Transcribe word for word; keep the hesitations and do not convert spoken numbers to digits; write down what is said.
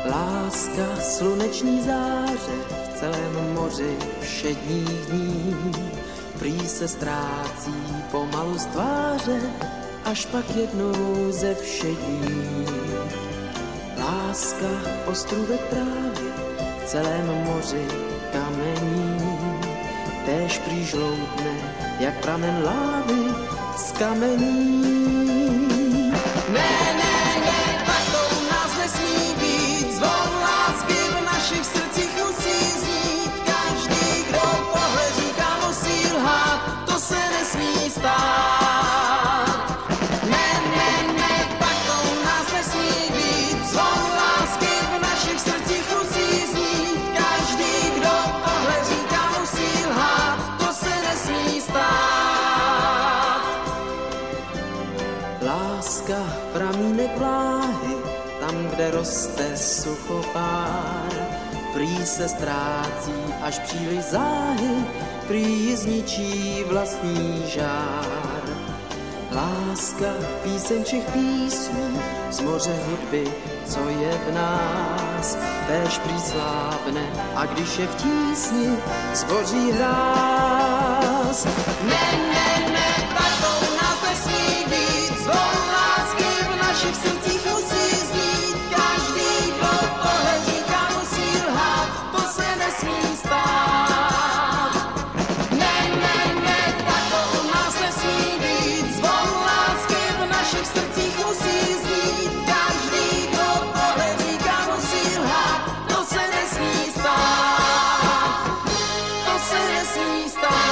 Láska sluneční záře v celém moři všedních dní, prý se ztrácí pomalu z tváře, až pak jednou ze všední. Láska ostrůvek právě v celém moři kamení, též prý žloutne, jak pramen lávy z kamení. Ne, ne, ne, tak to u nás nesmí být, zvon lásky v našich srdcích musí znít. Každý, kdo pohled říká, musí lhát, to se nesmí stát. Ne, ne, ne, tak to u nás nesmí být, zvon lásky v našich srdcích musí znít. Každý, kdo pohled říká, musí lhát, to se nesmí stát. Láska pramínek vláhy, tam, kde roste suchopár, prý se ztrácí až příliš záhy, prý ji zničí vlastní žár. Láska píseň všech písní, z moře hudby, co je v nás, též prý slábne, a když je v tísni, zboří hráz. Ne, ne, ne, tak to u nás nesmí být, zvon lásky v našich srdcích musí znít. Každý, kdo pohled říká, musí lhát, to se nesmí stát. Ne, ne, ne, tak to u nás nesmí být, zvon lásky v našich srdcích musí znít. Každý, kdo pohled říká, musí lhát, to se nesmí stát, to se nesmí stát.